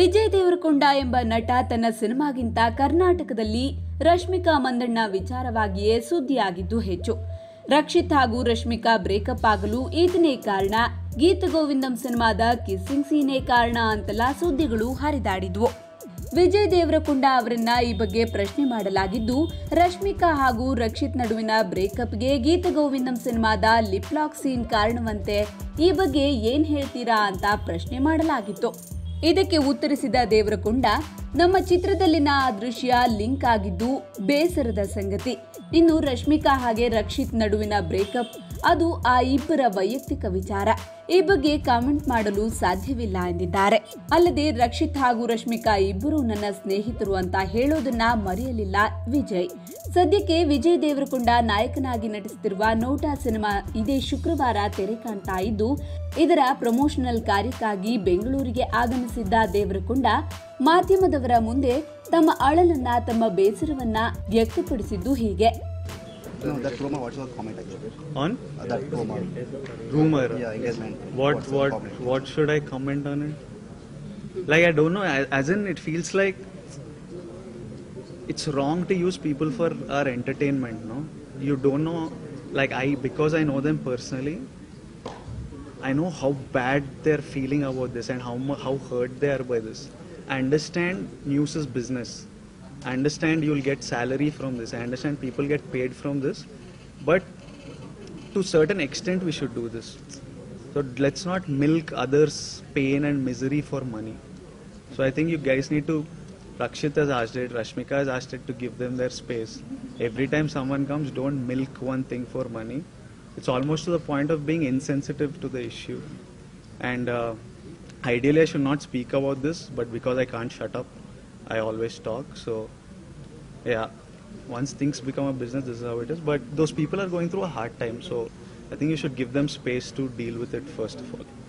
ವಿಜಯ್ ದೇವರಕೊಂಡ ಎಂಬ ನಟ ತನ್ನ ಸಿನಿಮಾಗಿಂತ ಕರ್ನಾಟಕದಲ್ಲಿ ರಶ್ಮಿಕಾ ಮಂದಣ್ಣ ವಿಚಾರವಾಗಿಯೇ ಸುದ್ದಿಯಾಗಿದ್ದು ಹೆಚ್ಚು. ರಕ್ಷಿತ್ ಹಾಗೂ ರಶ್ಮಿಕಾ ಬ್ರೇಕಪ್ ಆಗಲು ಈತನೇ ಕಾರಣ, ಗೀತ ಗೋವಿಂದಂ ಸಿನಿಮಾದ ಕಿಸ್ಸಿಂಗ್ ಸೀನೇ ಕಾರಣ ಅಂತೆಲ್ಲ ಸುದ್ದಿಗಳು ಹರಿದಾಡಿದ್ವು. ವಿಜಯ್ ದೇವರಕೊಂಡ ಅವರನ್ನ ಈ ಬಗ್ಗೆ ಪ್ರಶ್ನೆ ಮಾಡಲಾಗಿದ್ದು, ರಶ್ಮಿಕಾ ಹಾಗೂ ರಕ್ಷಿತ್ ನಡುವಿನ ಬ್ರೇಕಪ್ಗೆ ಗೀತ ಗೋವಿಂದಂ ಸಿನಿಮಾದ ಲಿಪ್ ಲಾಕ್ ಸೀನ್ ಕಾರಣವಂತೆ. ಈ ಬಗ್ಗೆ ಏನ್ ಹೇಳ್ತೀರಾ ಅಂತ ಪ್ರಶ್ನೆ ಮಾಡಲಾಗಿತ್ತು. ಇದಕ್ಕೆ ಉತ್ತರಿಸಿದ ದೇವರಕೊಂಡ, ನಮ್ಮ ಚಿತ್ರದಲ್ಲಿನ ಆ ದೃಶ್ಯ ಲಿಂಕ್ ಆಗಿದ್ದು ಬೇಸರದ ಸಂಗತಿ. ಇನ್ನು ರಶ್ಮಿಕಾ ಹಾಗೆ ರಕ್ಷಿತ್ ನಡುವಿನ ಬ್ರೇಕಪ್ ಅದು ಆ ಇಬ್ಬರ ವೈಯಕ್ತಿಕ ವಿಚಾರ. ಈ ಬಗ್ಗೆ ಕಾಮೆಂಟ್ ಮಾಡಲು ಸಾಧ್ಯವಿಲ್ಲ ಎಂದಿದ್ದಾರೆ. ಅಲ್ಲದೆ ರಕ್ಷಿತ್ ಹಾಗೂ ರಶ್ಮಿಕಾ ಇಬ್ಬರು ನನ್ನ ಸ್ನೇಹಿತರು ಅಂತ ಹೇಳೋದನ್ನ ಮರೆಯಲಿಲ್ಲ ವಿಜಯ್. ಸದ್ಯಕ್ಕೆ ವಿಜಯ್ ದೇವರಕೊಂಡ ನಾಯಕನಾಗಿ ನಟಿಸುತ್ತಿರುವ ನೋಟಾ ಸಿನಿಮಾ ಇದೇ ಶುಕ್ರವಾರ ತೆರೆ ಕಾಣ್ತಾ ಇದ್ದು, ಇದರ ಪ್ರಮೋಷನಲ್ ಕಾರ್ಯಕ್ಕಾಗಿ ಬೆಂಗಳೂರಿಗೆ ಆಗಮಿಸಿದ್ದ ದೇವರಕೊಂಡ ಮಾಧ್ಯಮದವರ ಮುಂದೆ ತಮ್ಮ ಅಳಲನ್ನ, ತಮ್ಮ ಬೇಸರವನ್ನ ವ್ಯಕ್ತಪಡಿಸಿದ್ದು ಹೀಗೆ. No, that rumor, what's your comment actually? On? That rumor. Rumor? Yeah, engagement. What should I comment on it? Like, I don't know, as in it feels like it's wrong to use people for our entertainment, no? You don't know, like because I know them personally, I know how bad they're feeling about this and how hurt they are by this. I understand news is business. I understand you'll get salary from this. I understand people get paid from this. But to a certain extent we should do this. So let's not milk others' pain and misery for money. So I think you guys need to, Rakshit has asked it, Rashmika has asked it, to give them their space. Every time someone comes, don't milk one thing for money. It's almost to the point of being insensitive to the issue. And ideally I should not speak about this, but because I can't shut up, I always talk. So yeah, once things become a business, this is how it is. But those people are going through a hard time, so I think you should give them space to deal with it first of all.